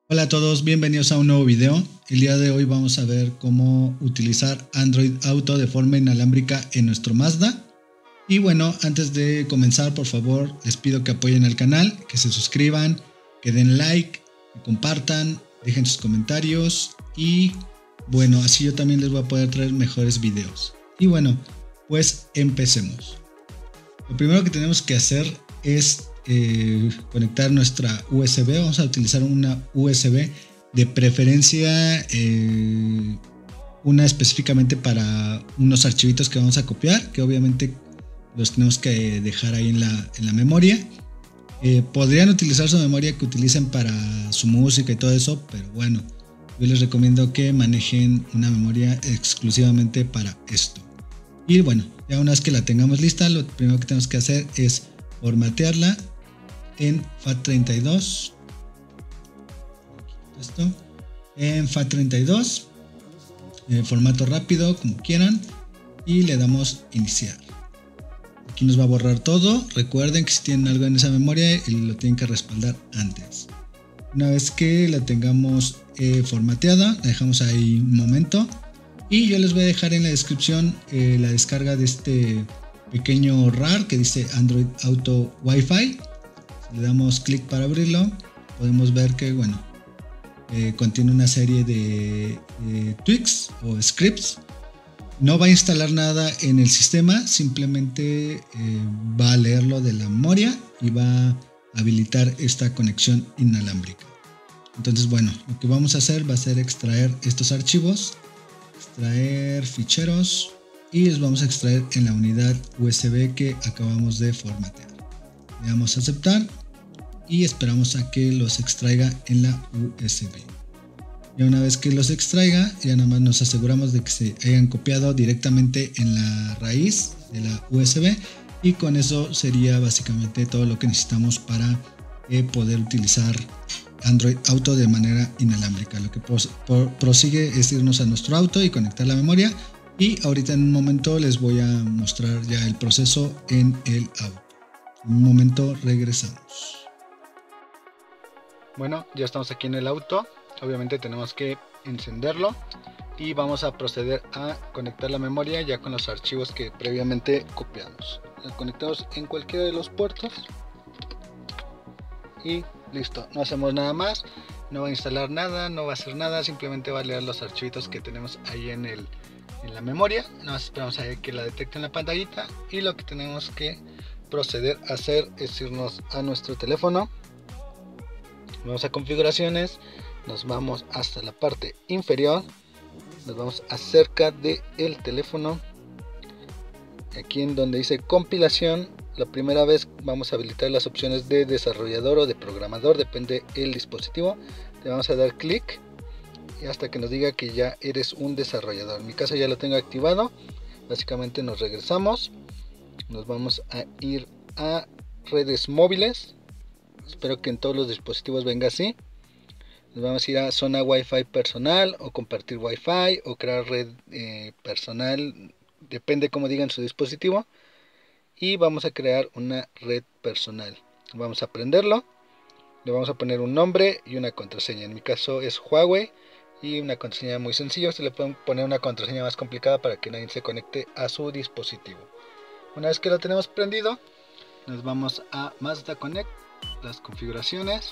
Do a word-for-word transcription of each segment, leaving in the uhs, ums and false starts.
Hola a todos, bienvenidos a un nuevo video. El día de hoy vamos a ver cómo utilizar Android Auto de forma inalámbrica en nuestro Mazda. Y bueno, antes de comenzar, por favor, les pido que apoyen al canal, que se suscriban, que den like, que compartan, dejen sus comentarios y bueno, así yo también les voy a poder traer mejores videos. Y bueno, pues empecemos. Lo primero que tenemos que hacer es eh, conectar nuestra U S B. Vamos a utilizar una U S B de preferencia, eh, una específicamente para unos archivitos que vamos a copiar, que obviamente los tenemos que dejar ahí en la, en la memoria. Eh, podrían utilizar su memoria que utilicen para su música y todo eso, pero bueno, yo les recomiendo que manejen una memoria exclusivamente para esto. Y bueno, ya una vez que la tengamos lista, lo primero que tenemos que hacer es formatearla en FAT treinta y dos. Esto en FAT treinta y dos, eh, formato rápido, como quieran, y le damos iniciar. Aquí nos va a borrar todo. Recuerden que si tienen algo en esa memoria, lo tienen que respaldar antes. Una vez que la tengamos eh, formateada, la dejamos ahí un momento. Y yo les voy a dejar en la descripción eh, la descarga de este pequeño RAR que dice Android Auto Wi-Fi. Si le damos clic para abrirlo, podemos ver que bueno, eh, contiene una serie de, de tweaks o scripts. No va a instalar nada en el sistema, simplemente eh, va a leerlo de la memoria y va a habilitar esta conexión inalámbrica. Entonces bueno, lo que vamos a hacer va a ser extraer estos archivos, extraer ficheros y los vamos a extraer en la unidad U S B que acabamos de formatear. Le damos a aceptar y esperamos a que los extraiga en la U S B. Y una vez que los extraiga, ya nada más nos aseguramos de que se hayan copiado directamente en la raíz de la U S B y con eso sería básicamente todo lo que necesitamos para eh, poder utilizar Android Auto de manera inalámbrica. Lo que prosigue es irnos a nuestro auto y conectar la memoria, y ahorita en un momento les voy a mostrar ya el proceso en el auto. En un momento regresamos. Bueno, ya estamos aquí en el auto. Obviamente tenemos que encenderlo y vamos a proceder a conectar la memoria ya con los archivos que previamente copiamos. La conectamos en cualquiera de los puertos y listo, no hacemos nada más, no va a instalar nada, no va a hacer nada, simplemente va a leer los archivitos que tenemos ahí en, el, en la memoria. Nada más esperamos a que la detecte en la pantallita y lo que tenemos que proceder a hacer es irnos a nuestro teléfono, vamos a configuraciones, nos vamos hasta la parte inferior, nos vamos acerca del teléfono, aquí en donde dice compilación. La primera vez vamos a habilitar las opciones de desarrollador o de programador, depende del dispositivo. Le vamos a dar clic y hasta que nos diga que ya eres un desarrollador. En mi caso ya lo tengo activado. Básicamente nos regresamos, nos vamos a ir a redes móviles. Espero que en todos los dispositivos venga así. Nos vamos a ir a zona Wi-Fi personal o compartir Wi-Fi o crear red eh, personal, depende como digan su dispositivo. Y vamos a crear una red personal. Vamos a prenderlo, le vamos a poner un nombre y una contraseña. En mi caso es Huawei y una contraseña muy sencilla. Se le pueden poner una contraseña más complicada para que nadie se conecte a su dispositivo. Una vez que lo tenemos prendido, nos vamos a Mazda Connect, las configuraciones.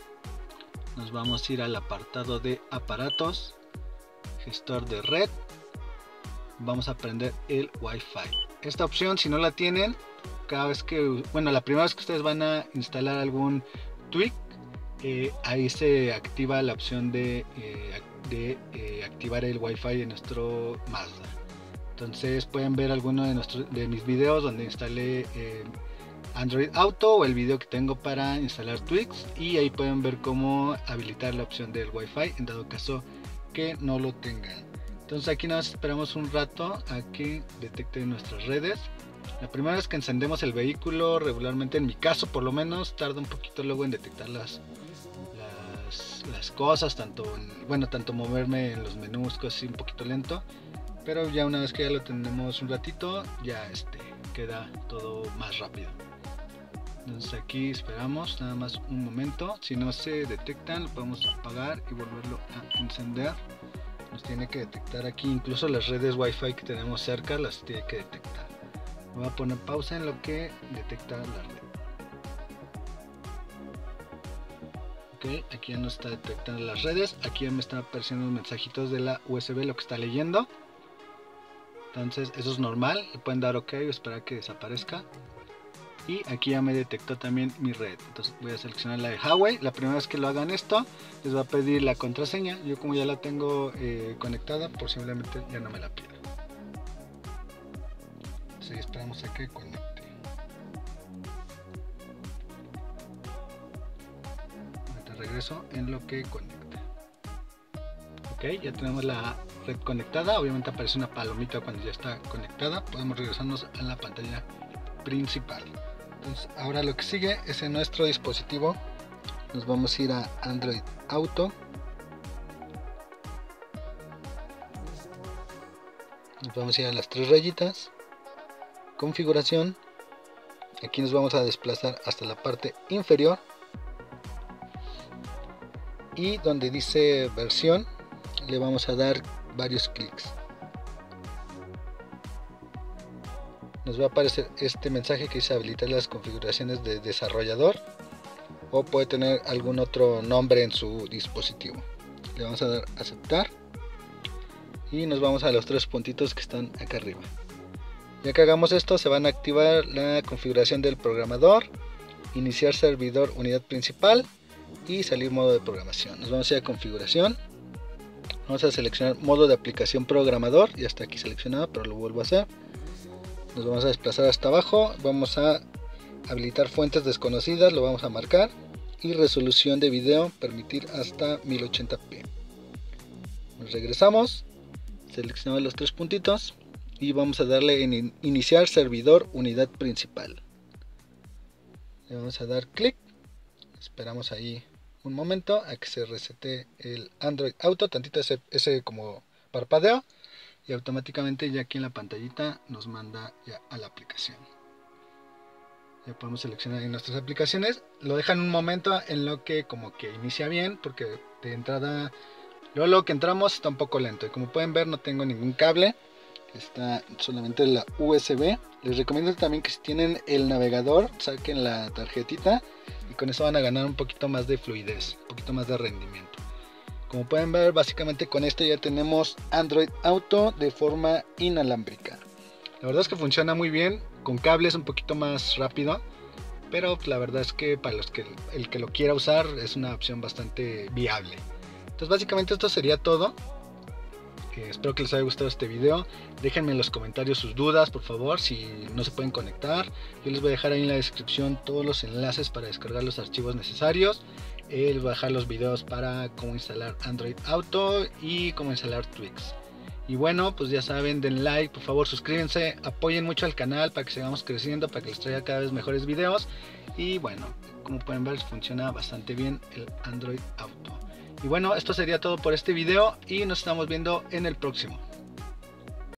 Nos vamos a ir al apartado de aparatos, gestor de red. Vamos a prender el Wi-Fi. Esta opción, si no la tienen, cada vez que, bueno, la primera vez que ustedes van a instalar algún tweak, eh, ahí se activa la opción de, eh, de eh, activar el Wi-Fi en nuestro Mazda. Entonces pueden ver alguno de, nuestro, de mis videos donde instalé eh, Android Auto o el video que tengo para instalar tweaks, y ahí pueden ver cómo habilitar la opción del Wi-Fi en dado caso que no lo tengan. Entonces aquí nos esperamos un rato a que detecte nuestras redes. La primera vez que encendemos el vehículo, regularmente en mi caso por lo menos, tarda un poquito luego en detectar las, las, las cosas, tanto en, bueno, tanto moverme en los menús, cosas así un poquito lento. Pero ya una vez que ya lo tenemos un ratito, ya este, queda todo más rápido. Entonces aquí esperamos nada más un momento. Si no se detectan, lo podemos apagar y volverlo a encender. Nos tiene que detectar aquí, incluso las redes Wi-Fi que tenemos cerca las tiene que detectar. Voy a poner pausa en lo que detecta la red. Ok, aquí ya nos está detectando las redes. Aquí ya me están apareciendo los mensajitos de la U S B, lo que está leyendo. Entonces eso es normal, le pueden dar ok o esperar que desaparezca. Y aquí ya me detectó también mi red. Entonces voy a seleccionar la de Huawei. La primera vez que lo hagan esto, les va a pedir la contraseña. Yo como ya la tengo eh, conectada, posiblemente ya no me la pida. Entonces esperamos a que conecte. Ahorita regreso en lo que conecta. Ok, ya tenemos la red conectada. Obviamente aparece una palomita cuando ya está conectada. Podemos regresarnos a la pantalla principal. Entonces ahora lo que sigue es en nuestro dispositivo. Nos vamos a ir a Android Auto. Nos vamos a ir a las tres rayitas, configuración. Aquí nos vamos a desplazar hasta la parte inferior y donde dice versión le vamos a dar varios clics. Nos va a aparecer este mensaje que dice habilitar las configuraciones de desarrollador, o puede tener algún otro nombre en su dispositivo. Le vamos a dar a aceptar y nos vamos a los tres puntitos que están acá arriba. Ya que hagamos esto, se van a activar la configuración del programador, iniciar servidor unidad principal y salir modo de programación. Nos vamos a ir a configuración, vamos a seleccionar modo de aplicación programador, ya está aquí seleccionado pero lo vuelvo a hacer. Nos vamos a desplazar hasta abajo, vamos a habilitar fuentes desconocidas, lo vamos a marcar, y resolución de video permitir hasta mil ochenta p. Nos regresamos, seleccionamos los tres puntitos y vamos a darle en iniciar servidor unidad principal. Le vamos a dar clic, esperamos ahí un momento a que se resete el Android Auto, tantito ese, ese como parpadeo, y automáticamente ya aquí en la pantallita nos manda ya a la aplicación. Ya podemos seleccionar en nuestras aplicaciones, lo dejan un momento en lo que como que inicia bien, porque de entrada luego lo que entramos está un poco lento, y como pueden ver no tengo ningún cable, está solamente la U S B. Les recomiendo también que si tienen el navegador saquen la tarjetita y con eso van a ganar un poquito más de fluidez, un poquito más de rendimiento. Como pueden ver, básicamente con esto ya tenemos Android Auto de forma inalámbrica. La verdad es que funciona muy bien, con cables un poquito más rápido, pero la verdad es que para los que el que lo quiera usar es una opción bastante viable. Entonces básicamente esto sería todo. Eh, espero que les haya gustado este video. Déjenme en los comentarios sus dudas, por favor, si no se pueden conectar. Yo les voy a dejar ahí en la descripción todos los enlaces para descargar los archivos necesarios. Eh, les voy a dejar los videos para cómo instalar Android Auto y cómo instalar Twix. Y bueno, pues ya saben, den like, por favor suscríbanse, apoyen mucho al canal para que sigamos creciendo, para que les traiga cada vez mejores videos. Y bueno, como pueden ver, funciona bastante bien el Android Auto. Y bueno, esto sería todo por este video y nos estamos viendo en el próximo.